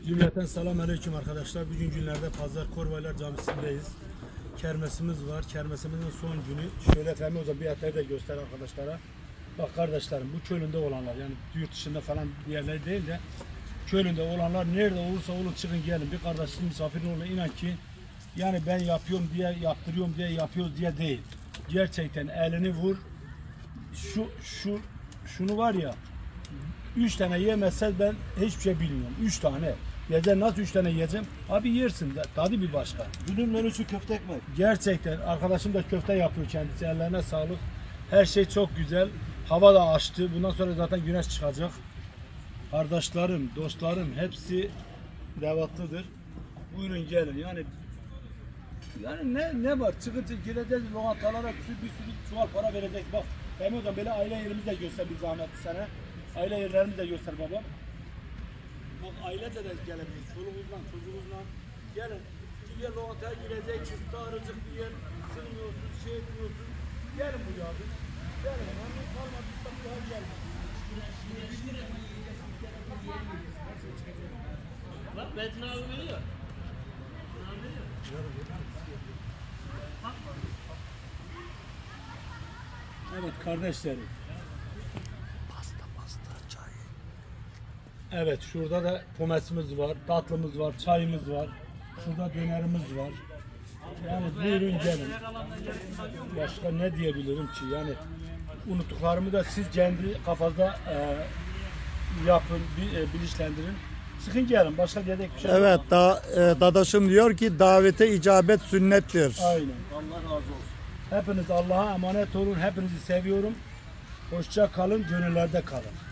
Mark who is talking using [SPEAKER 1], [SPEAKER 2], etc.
[SPEAKER 1] Cümleten selamünaleyküm arkadaşlar. Bugün günlerde Pazar Korbaylar Camisi'ndeyiz. Kermesimiz var. Kermesimizin son günü. Şöyle Fehmi Hoca bir etleri de göster arkadaşlara. Bak kardeşlerim, bu çölünde olanlar, yani yurt dışında falan bir yerler değil de çölünde olanlar nerede olursa olun çıkın gelin. Bir kardeşin misafirin olun, inan ki yani ben yapıyorum diye, yaptırıyorum diye, yapıyoruz diye değil. Gerçekten elini vur. Şunu var ya, 3 tane yemezsen ben hiçbir şey bilmiyorum. 3 tane. Yiyeceğim, nasıl 3 tane yiyeceğim? Abi yersin de, tadı bir başka.
[SPEAKER 2] Günün menüsü köfte ekmek.
[SPEAKER 1] Gerçekten arkadaşım da köfte yapıyor kendisi. Ellerine sağlık. Her şey çok güzel. Hava da açtı. Bundan sonra zaten güneş çıkacak. Kardeşlerim, dostlarım hepsi devatlıdır. Buyurun gelin. Yani ne var? Çıkınca gireceğiz lokantalara bir sürü çuval para verecek. Bak Fehmi Hocam böyle aile yerimizi de göster bir zahmet sana. Aile yerlerimizi de göster babam. Bak ailece de gelebiliriz. Çoluğumuzla, çocuğumuzla. Gelin. Bir yer lokantaya gireceksiniz. Darıcık bir yer. Sığmıyorsunuz, şey etmiyorsunuz. Gelin buraya abi. Gelin. Hemen kalmadıysa bir daha gelin.
[SPEAKER 3] Bak Metin abi veriyor.
[SPEAKER 1] Evet kardeşlerim.
[SPEAKER 2] Pasta, çay.
[SPEAKER 1] Evet şurada da pomesimiz var, tatlımız var, çayımız var. Şurada dönerimiz var. Yani buyurun gelin. Başka ne diyebilirim ki? Yani unuttuklarımı da siz kendi kafanızda yapın, bilinçlendirin. Sıkın gelin. Başka diyecek bir şey yok.
[SPEAKER 4] Evet, dadaşım diyor ki davete icabet sünnettir.
[SPEAKER 1] Aynen.
[SPEAKER 2] Allah razı olsun.
[SPEAKER 1] Hepiniz Allah'a emanet olun. Hepinizi seviyorum. Hoşça kalın, gönüllerde kalın.